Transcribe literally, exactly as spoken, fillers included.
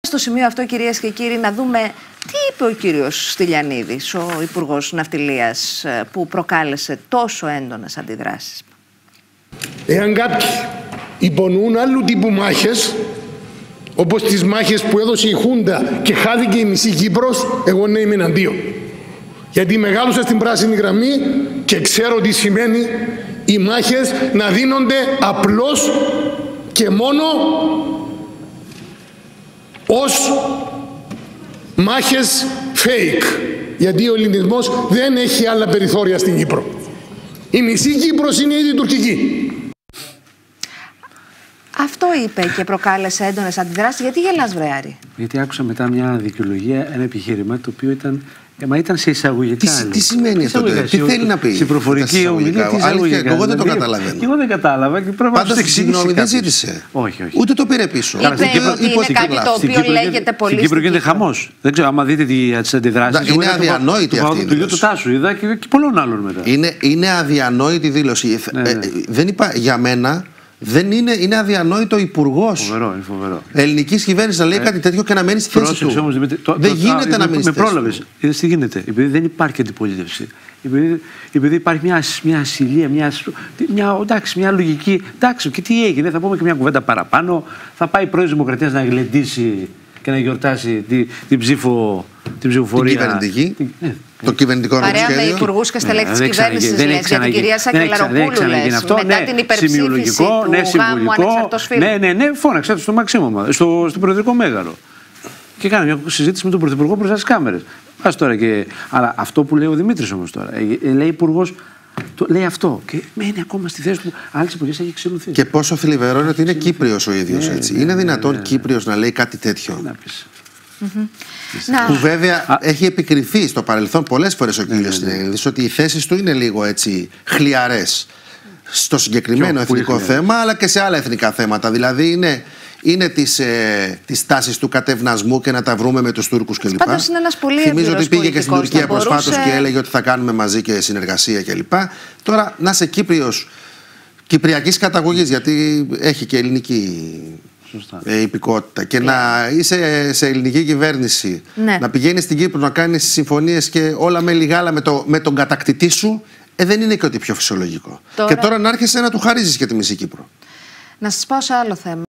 Στο σημείο αυτό, κυρίες και κύριοι, να δούμε τι είπε ο κύριος Στυλιανίδης, ο Υπουργός Ναυτιλίας, που προκάλεσε τόσο έντονες αντιδράσεις. Εάν κάποιοι υπονοούν άλλου τύπου μάχες, όπως τις μάχες που έδωσε η Χούντα και χάθηκε η μισή Κύπρος, εγώ ναι είμαι εναντίον. Γιατί μεγάλωσα στην πράσινη γραμμή και ξέρω τι σημαίνει οι μάχες να δίνονται απλώς και μόνο ως μάχες fake. Γιατί ο ελληνισμός δεν έχει άλλα περιθώρια στην Κύπρο. Η μισή Κύπρος είναι ήδη τουρκική. Αυτό είπε και προκάλεσε έντονες αντιδράσεις. Γιατί γελάς, βρε Άρη? Γιατί άκουσα μετά μια δικαιολογία, ένα επιχείρημα το οποίο ήταν. Ε, μα ήταν σε εισαγωγικά. Τι, τι σημαίνει αυτό, τι θέλει να πει? Στην προφορική ομιλία. Αλήθεια, εγώ δεν το καταλαβαίνω. Εγώ δεν κατάλαβα και πρέπει να το εξηγήσει. Συγγνώμη, δεν ζήτησε. Όχι, όχι. Ούτε το πήρε πίσω. Είπε ότι είναι κάτι το οποίο λέγεται πολύ. Στην Κύπρο γίνεται χαμός. Δεν ξέρω, άμα δείτε τις αντιδράσεις. Είναι αδιανόητη αυτή η δήλωση. Του Τάσου είδα και πολλών άλλων μετά. Είναι αδιανόητη δήλωση. Δεν είπα για μένα. Δεν είναι, είναι αδιανόητο ο υπουργός Φοβερό, είναι φοβερό. ελληνικής κυβέρνησης να λέει ε, κάτι τέτοιο και να μένει στη θέση του. Όμως, Δημήτρη, το, δεν το, γίνεται το, να μείνει στη θέση του. Είδες τι γίνεται. Επειδή δεν υπάρχει αντιπολίτευση. Επειδή, επειδή υπάρχει μια, μια ασυλία, μια, μια, εντάξει, μια λογική. Εντάξει, και τι έγινε, θα πούμε και μια κουβέντα παραπάνω. Θα πάει η πρόεδρος Δημοκρατίας να γλεντήσει και να γιορτάσει την, την, ψήφο, την ψηφοφορία. Την κυβερνητική. Την, ναι. Το κυβερνητικό νομοσχέδιο. Παρέα με υπουργούς και στελέχη της κυβέρνησης, λες, για την κυρία Σακελαροπούλου, λες, μετά την υπερψήφιση του γάμου ανεξαρτός φίλου. Ναι, ναι, ναι, φώναξε το στο Μαξίμωμα, στο, στο Προεδρικό Μέγαρο. Και κάναμε μια συζήτηση με τον Πρωθυπουργό μπροστά στις κάμερες. Ας τώρα και... Αλλά αυτό που λέει ο Δημήτρης όμως τώρα, λέει υπουργός, το λέει αυτό και μένει ακόμα στη θέση που άλλες εποχές έχει εξελιχθεί. Και πόσο θλιβερό είναι ότι είναι Κύπριος ο ίδιος, έτσι. Είναι δυνατόν Κύπριος να λέει κάτι τέτοιο? Mm-hmm. Που βέβαια Α. έχει επικριθεί στο παρελθόν πολλές φορές ο κύριος Στυλιανίδης ότι οι θέσεις του είναι λίγο έτσι χλιαρές στο συγκεκριμένο εθνικό θέμα, αλλά και σε άλλα εθνικά θέματα. Δηλαδή είναι, είναι της, ε, της τάσης του κατευνασμού και να τα βρούμε με τους Τούρκους κλπ. Πάντως είναι ένας πολύ Θυμίζω ότι πήγε και στην Τουρκία μπορούσε... προσφάτως και έλεγε ότι θα κάνουμε μαζί και συνεργασία κλπ. Τώρα να είσαι Κύπριος κυπριακής καταγωγής, γιατί έχει και ελληνική Ε, υπηκότητα και yeah. να είσαι σε ελληνική κυβέρνηση, ναι. να πηγαίνεις στην Κύπρο να κάνεις συμφωνίες και όλα με λιγάλα με, το, με τον κατακτητή σου, ε, δεν είναι και ότι πιο φυσιολογικό. Τώρα... Και τώρα να άρχεσαι να του χαρίζεις και τη μισή Κύπρο. Να σας πάω σε άλλο θέμα.